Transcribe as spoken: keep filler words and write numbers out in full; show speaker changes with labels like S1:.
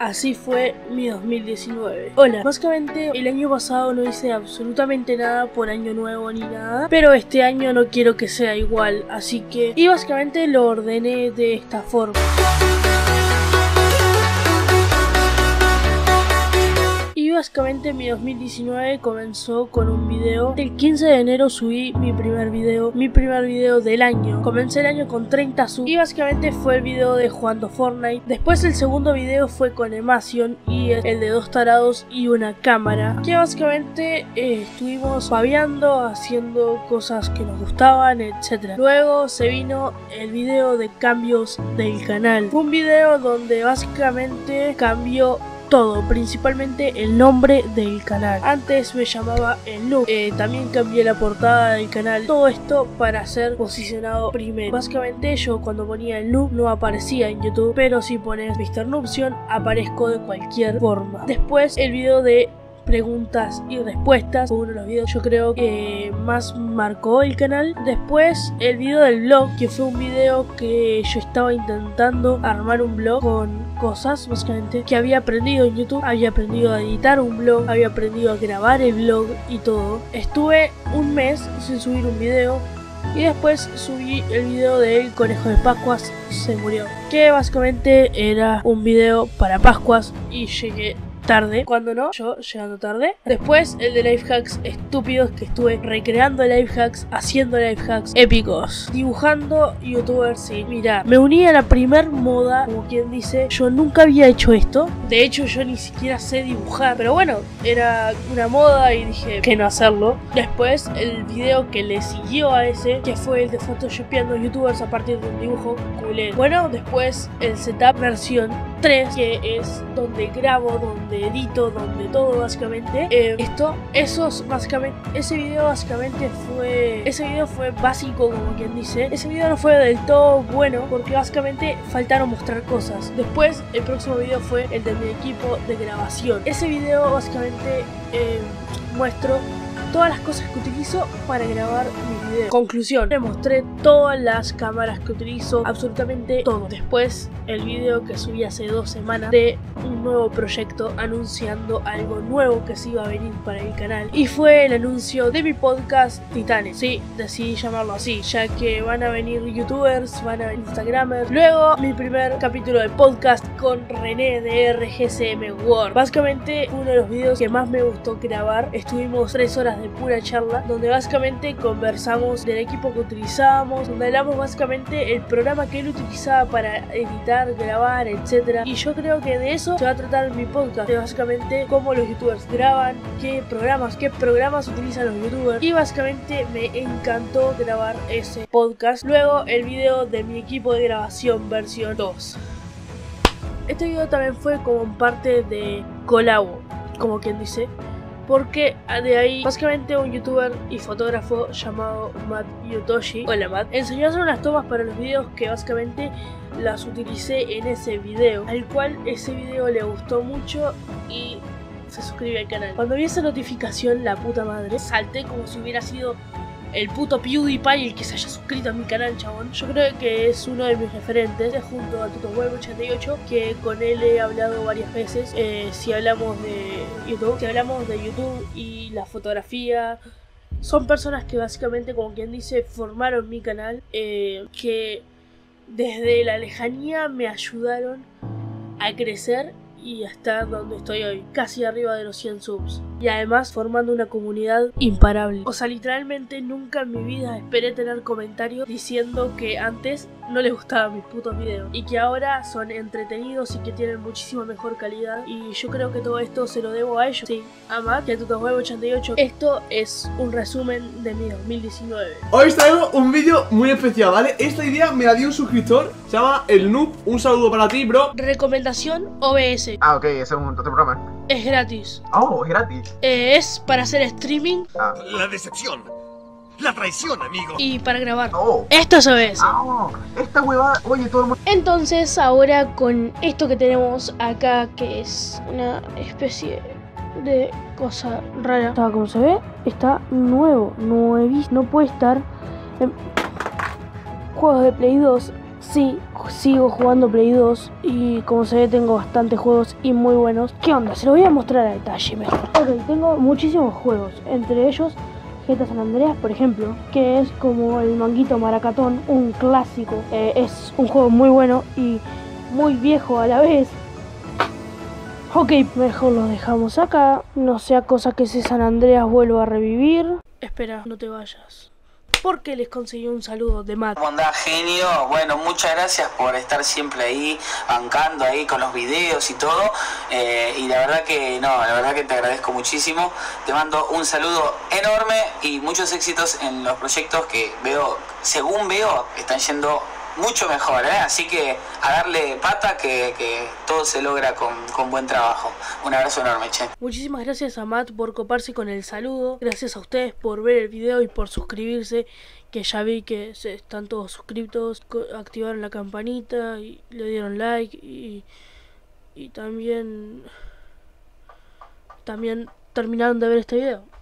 S1: Así fue mi dos mil diecinueve. Hola, básicamente el año pasado no hice absolutamente nada por año nuevo ni nada, pero este año no quiero que sea igual, así que... Y básicamente lo ordené de esta forma. Y básicamente mi dos mil diecinueve comenzó con un video. El quince de enero subí mi primer video, mi primer video del año. Comencé el año con treinta subs y básicamente fue el video de jugando Fortnite. Después el segundo video fue con Emacion y el de dos tarados y una cámara, que básicamente eh, estuvimos babeando, haciendo cosas que nos gustaban, etcétera. Luego se vino el video de cambios del canal. Fue un video donde básicamente cambió todo, principalmente el nombre del canal. Antes me llamaba El Noob, eh, también cambié la portada del canal. Todo esto para ser posicionado primero. Básicamente yo cuando ponía El Noob no aparecía en YouTube, pero si pones mister Noobsion aparezco de cualquier forma. Después el video de preguntas y respuestas fue uno de los videos yo creo que más marcó el canal. Después el video del vlog, que fue un video que yo estaba intentando armar un vlog con cosas básicamente que había aprendido en YouTube. Había aprendido a editar un vlog, había aprendido a grabar el vlog y todo. Estuve un mes sin subir un video y después subí el video del conejo de Pascuas se murió, que básicamente era un video para Pascuas y llegué tarde, cuando no, yo llegando tarde. Después el de life hacks estúpidos, que estuve recreando life hacks, haciendo life hacks épicos, dibujando youtubers. Sí, mira, me uní a la primer moda, como quien dice. Yo nunca había hecho esto, de hecho yo ni siquiera sé dibujar, pero bueno, era una moda y dije que no hacerlo. Después el video que le siguió a ese, que fue el de photoshopeando youtubers a partir de un dibujo culé. Bueno, después el setup versión tres, que es donde grabo, donde edito, donde todo básicamente. Eh, esto, esos básicamente, ese video básicamente fue, ese video fue básico, como quien dice. Ese video no fue del todo bueno porque básicamente faltaron mostrar cosas. Después el próximo video fue el de mi equipo de grabación. Ese video básicamente eh, muestro todas las cosas que utilizo para grabar mis videos. Conclusión, le mostré todas las cámaras que utilizo, absolutamente todo. Después el video que subí hace dos semanas de un nuevo proyecto anunciando algo nuevo que se iba a venir para el canal, y fue el anuncio de mi podcast Titanes. Sí, decidí llamarlo así, ya que van a venir youtubers, van a venir instagramers. Luego mi primer capítulo de podcast con René de R G C M World. Básicamente uno de los videos que más me gustó grabar. Estuvimos tres horas de pura charla, donde básicamente conversamos del equipo que utilizábamos, donde hablamos básicamente el programa que él utilizaba para editar, grabar, etcétera. Y yo creo que de eso se va a tratar mi podcast, de básicamente cómo los youtubers graban, qué programas, qué programas utilizan los youtubers, y básicamente me encantó grabar ese podcast. Luego el video de mi equipo de grabación versión dos. Este video también fue como parte de colabo, como quien dice, porque de ahí básicamente un youtuber y fotógrafo llamado Matt Yutoshi, hola Matt, enseñó a hacer unas tomas para los videos que básicamente las utilicé en ese video, al cual ese video le gustó mucho y se suscribe al canal. Cuando vi esa notificación, la puta madre, salté como si hubiera sido el puto PewDiePie el que se haya suscrito a mi canal, chabón. Yo creo que es uno de mis referentes, junto a TutoWeb ochenta y ocho, que con él he hablado varias veces. Eh, si hablamos de YouTube, si hablamos de YouTube y la fotografía, son personas que básicamente, como quien dice, formaron mi canal, eh, que desde la lejanía me ayudaron a crecer y hasta donde estoy hoy, casi arriba de los cien subs, y además formando una comunidad imparable. O sea, literalmente nunca en mi vida esperé tener comentarios diciendo que antes no les gustaban mis putos videos y que ahora son entretenidos y que tienen muchísima mejor calidad, y yo creo que todo esto se lo debo a ellos, sí, a Matt y a TutoWeb ochenta y ocho. Esto es un resumen de mi dos mil diecinueve.
S2: Hoy os traigo un vídeo muy especial, ¿vale? Esta idea me la dio un suscriptor, se llama El Noob. Un saludo para ti, bro.
S1: Recomendación O B S.
S3: Ah, ok, ese es un otro programa.
S1: Es gratis.
S3: Oh, es gratis.
S1: Eh, es para hacer streaming.
S3: Ah.
S4: La decepción. La traición, amigo.
S1: Y para grabar.
S3: Oh.
S1: Esto es O B S.
S3: Ah, esta huevada, oye, todo el mundo.
S1: Entonces ahora con esto que tenemos acá, que es una especie de cosa rara. Está como se ve, está nuevo, nuevísimo. No puede estar en juegos de Play dos. Sí, sigo jugando Play dos y como se ve tengo bastantes juegos y muy buenos. ¿Qué onda? Se los voy a mostrar a detalle mejor. Ok, tengo muchísimos juegos, entre ellos G T A San Andreas, por ejemplo, que es como el Manguito Maracatón, un clásico. Eh, es un juego muy bueno y muy viejo a la vez. Ok, mejor lo dejamos acá. No sea cosa que ese San Andreas vuelva a revivir. Espera, no te vayas, porque les conseguí un saludo de Matt.
S5: ¿Cómo andás, genio? Bueno, muchas gracias por estar siempre ahí, bancando ahí con los videos y todo. Eh, y la verdad que, no, la verdad que te agradezco muchísimo. Te mando un saludo enorme y muchos éxitos en los proyectos que veo, según veo, están yendo mucho mejor, ¿eh? Así que a darle pata que, que todo se logra con, con buen trabajo. Un abrazo enorme, che.
S1: Muchísimas gracias a Matt por coparse con el saludo. Gracias a ustedes por ver el video y por suscribirse, que ya vi que se están todos suscriptos, activaron la campanita y le dieron like y, y también también terminaron de ver este video.